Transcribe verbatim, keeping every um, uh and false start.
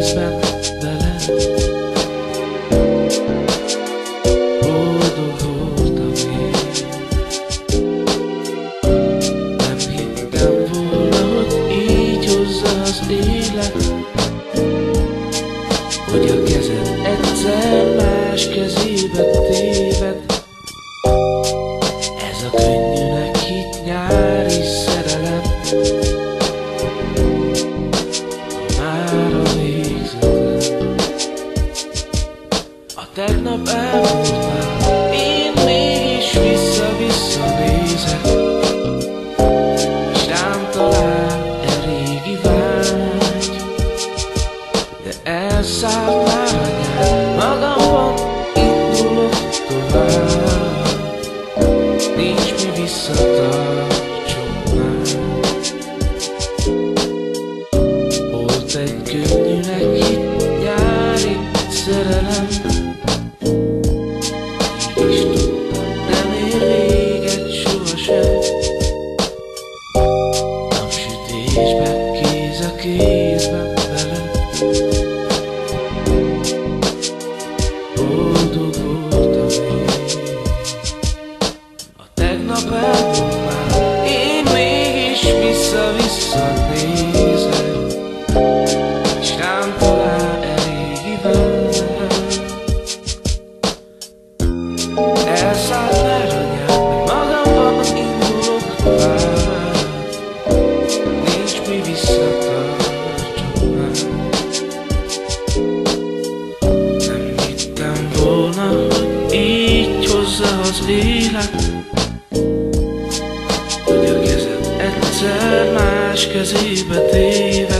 kézben veled. Boldog voltam én. Nem hittem volna, hogy így hozza az élet, hogy a kezed egyszer más kezébe téved. Ez a könnyűnek hitt nyári szerelem már a végzetem. A tegnap elmúlt már, én mégis vissza-vissza nézek, és rám talál e régi vágy. De elszállt már a nyár, magamban indulok tovább. Nincs mi visszatartson már. Volt egy könnyűnek hitt nyári szerelem, mégis tudtam, nem ér véget sohasem. Napsütésben kéz a kézben veled. Boldog voltam én. A tegnap elmúlt már, én mégis vissza-vissza nézek, és rám talál e régi vágy. Elszállt már a nyár, meg magamban indulok tovább. Nincs mi visszatartson már. Nem hittem volna, hogy így hozza az élet, hogy a kezed egyszer más kezébe téved.